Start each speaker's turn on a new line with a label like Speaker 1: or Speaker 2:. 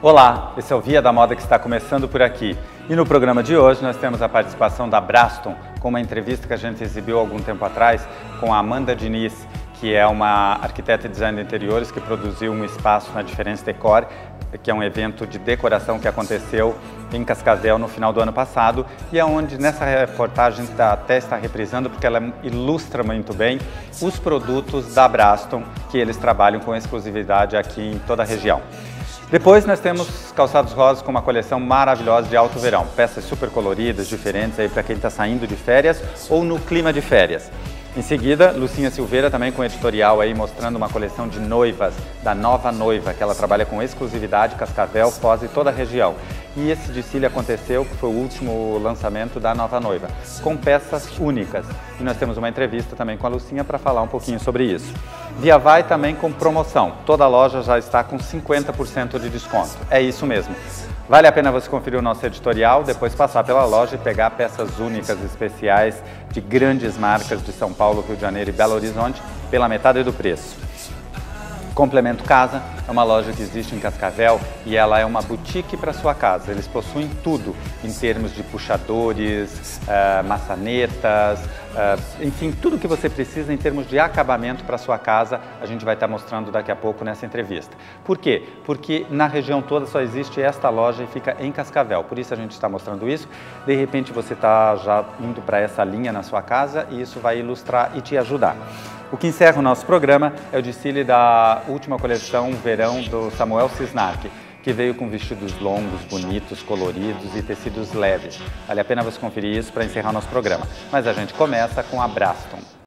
Speaker 1: Olá, esse é o Via da Moda que está começando por aqui. E no programa de hoje nós temos a participação da Braston, com uma entrevista que a gente exibiu há algum tempo atrás com a Amanda Diniz, que é uma arquiteta e designer de interiores que produziu um espaço na Diferença Decor, que é um evento de decoração que aconteceu em Cascavel no final do ano passado e é onde nessa reportagem até está reprisando porque ela ilustra muito bem os produtos da Braston que eles trabalham com exclusividade aqui em toda a região. Depois nós temos calçados rosas com uma coleção maravilhosa de alto verão, peças super coloridas, diferentes aí para quem está saindo de férias ou no clima de férias. Em seguida, Lucinha Silveira também com editorial aí mostrando uma coleção de noivas, da Nova Noiva, que ela trabalha com exclusividade, Cascavel, Foz e toda a região. E esse desfile aconteceu, que foi o último lançamento da Nova Noiva, com peças únicas. E nós temos uma entrevista também com a Lucinha para falar um pouquinho sobre isso. Via Vai também com promoção, toda a loja já está com 50% de desconto, é isso mesmo. Vale a pena você conferir o nosso editorial, depois passar pela loja e pegar peças únicas especiais de grandes marcas de São Paulo, Rio de Janeiro e Belo Horizonte pela metade do preço. Complemento Casa é uma loja que existe em Cascavel e ela é uma boutique para sua casa. Eles possuem tudo em termos de puxadores, maçanetas, enfim, tudo que você precisa em termos de acabamento para sua casa, a gente vai estar mostrando daqui a pouco nessa entrevista. Por quê? Porque na região toda só existe esta loja e fica em Cascavel, por isso a gente está mostrando isso. De repente você está já indo para essa linha na sua casa e isso vai ilustrar e te ajudar. O que encerra o nosso programa é o desfile da última coleção verão do Samuel Cisnac, que veio com vestidos longos, bonitos, coloridos e tecidos leves. Vale a pena você conferir isso para encerrar o nosso programa. Mas a gente começa com a Braston.